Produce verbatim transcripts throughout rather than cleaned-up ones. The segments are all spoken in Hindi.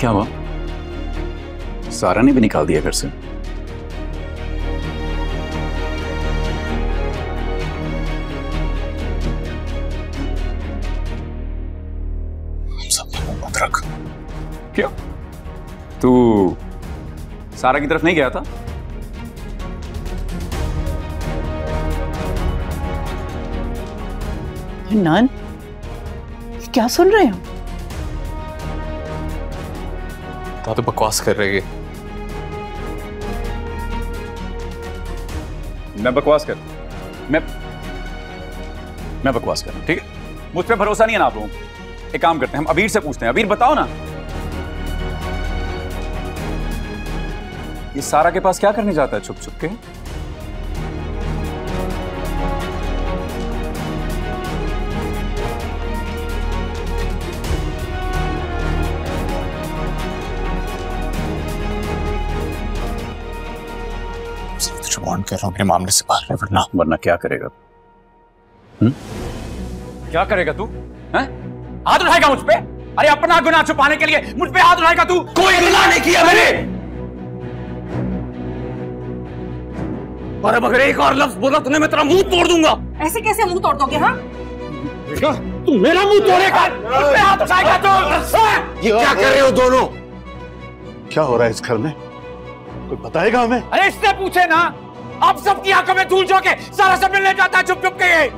क्या हुआ? सारा ने भी निकाल दिया घर से। सब मत रख। क्यों? तू सारा की तरफ नहीं गया था? नान, क्या सुन रहे हो? दादू बकवास कर रही है। मैं बकवास कर मैं मैं बकवास कर रहा हूं, ठीक है? मुझ पे भरोसा नहीं है ना आप लोगों को? एक काम करते हैं, हम अबीर से पूछते हैं। अबीर बताओ ना, ये सारा के पास क्या करने जाता है छुप छुप के? वार्न कर रहा हूं, मेरे मामले से बाहर है, वरना वरना क्या करेगा? हुँ? क्या करेगा तू? हैं? हाथ उठाएगा मुझ पे? अरे अपना गुनाह छुपाने के लिए मुझ पे हाथ उठाएगा तू? कोई गुनाह नहीं किया मैंने। और अब अगर एक और लफ्ज बोला तूने, मैं तेरा मुंह तोड़ दूंगा। ऐसे कैसे मुंह तोड़ दोगे? हाँ, तू मेरा मुंह तोड़ेगा, मुझ पे हाथ उठाएगा तू? ये क्या कर रहे हो दोनों? क्या हो रहा है इस घर में? कोई बताएगा हमें? अरे इससे पूछे ना। आप सबकी आंखों में धूल झोंके सारा सब मिलने जाता है चुप चुप के। ये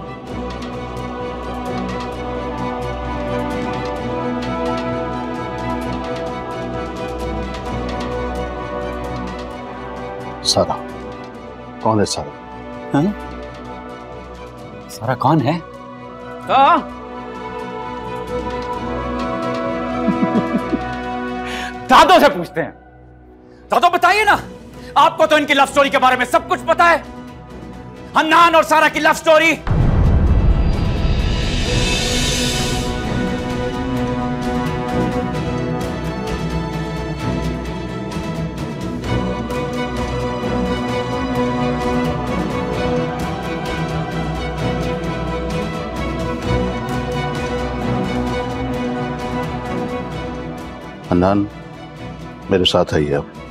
सारा कौन है? सारा हाँ? सारा कौन है? हाँ? दादो से पूछते हैं। दादो बताइए ना, आपको तो इनकी लव स्टोरी के बारे में सब कुछ पता है। हन्नान और सारा की लव स्टोरी। हन्नान मेरे साथ आइए अब।